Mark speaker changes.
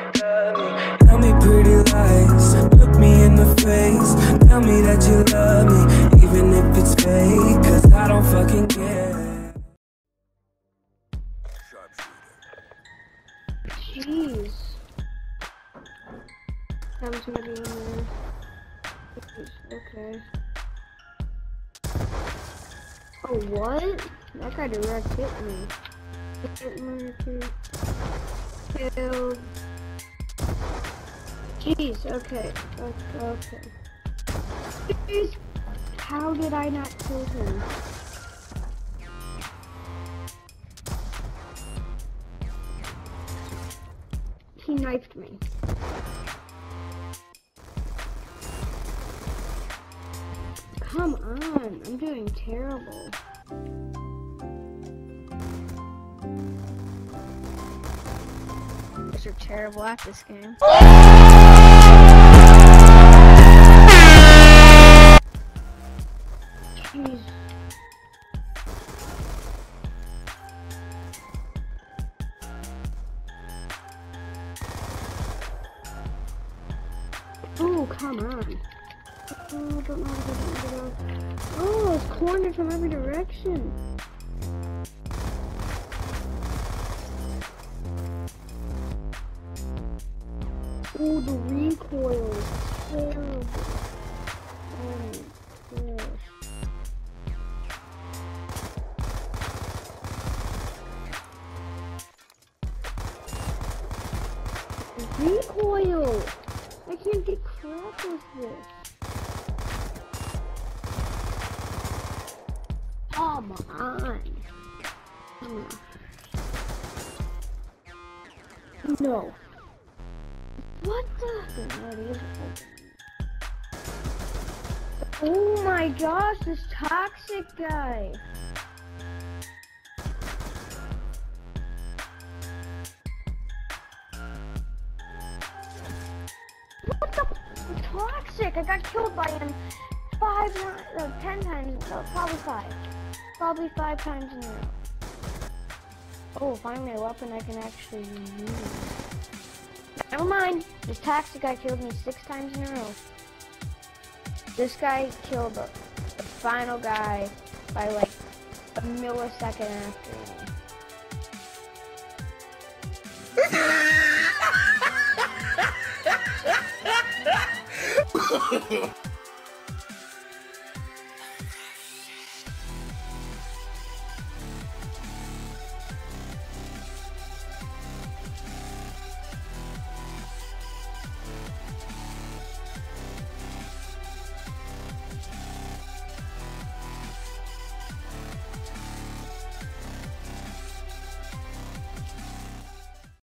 Speaker 1: Tell me pretty lies, look me in the face. Tell me that you love me, even if it's fake, cause I don't fucking care.
Speaker 2: Jeez. Have somebody in there. Okay. Oh, what? That guy direct hit me. Hit marker. Killed. Jeez, okay. Okay. Jeez. How did I not kill him? He knifed me. Come on, I'm doing terrible. You're terrible at this game. Jeez. Oh, come on. Oh, don't know how to get out. Oh, it's cornered from every direction. Oh, the recoil is terrible. Oh my gosh. The recoil! I can't get crap with this. Come on. No. What the? Oh my gosh, this toxic guy. What the? Toxic! I got killed by him 10 times, no, probably 5. Probably 5 times in a row. Oh, finally a weapon I can actually use. Never mind. This toxic guy killed me 6 times in a row. This guy killed the final guy by like a millisecond after me.